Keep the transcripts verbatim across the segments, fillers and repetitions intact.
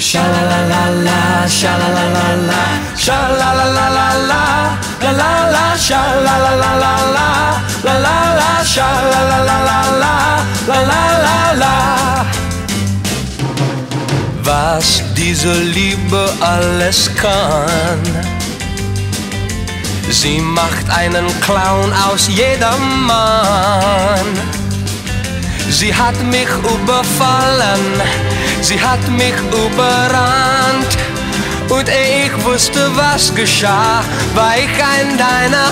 Sha-la-la-la-la, sha-la-la-la-la, sha-la-la-la-la-la, la-la-la, sha-la-la-la-la-la, la-la-la, sha-la-la-la-la-la, la-la-la-la. Was diese Liebe alles kann, sie macht einen Clown aus jedem Mann. Sie hat mich überfallen, sie hat mich überrannt. Und ehe ich wusste, was geschah, war ich in deiner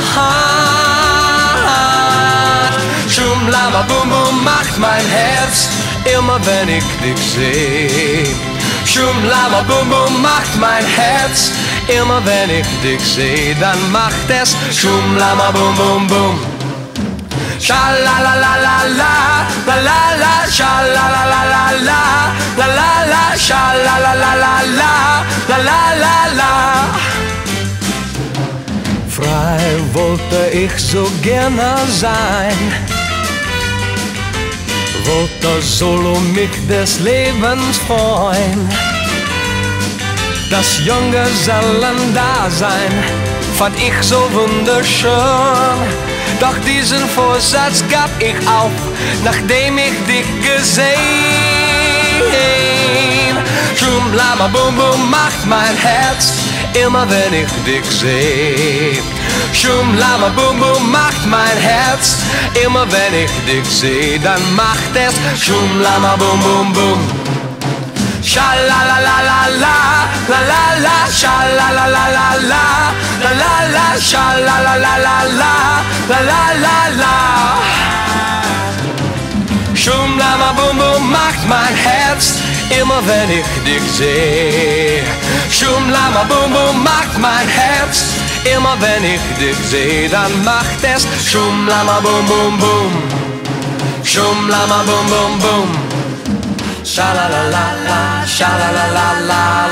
Hand. Schum lama bum bum macht mein Herz, immer wenn ich dich seh. Schum lama bum bum macht mein Herz, immer wenn ich dich seh. Dann macht es schum lama bum bum bum. Sha-la-la-la-la-la, la-la-la, sha-la-la-la-la-la, la-la-la, sha-la-la-la-la-la, la-la-la-la. Frei wollte ich so gerne sein, wollte solo mich des Lebens freuen. Das Junggesellendasein fand ich so wunderschön. Doch diesen Vorsatz gab ich auf, nachdem ich dich gesehen. Schum lama bum bum macht mein Herz, immer wenn ich dich seh. Schum lama bum bum macht mein Herz, immer wenn ich dich seh. Dann macht es schum lama bum bum bum. Sha-la-la-la-la-la, la-la-la, sha-la-la-la-la-la, la-la-la, sha-la-la-la-la-la, la-la-la-la. Schum lama bum bum macht mein Herz, immer wenn ich dich seh. Schum lama bum bum macht mein Herz, immer wenn ich dich seh. Dann macht es schum lama bum bum bum. Schum lama bum bum bum. Sha-la-la-la-la, sha-la-la-la-la.